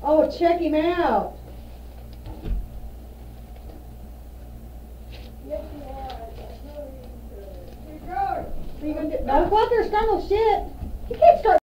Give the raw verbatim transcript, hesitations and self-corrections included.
Oh, check him out. Yes, you are. I'm really into it. What are you gonna do? Don't go out there and start no shit. You can't start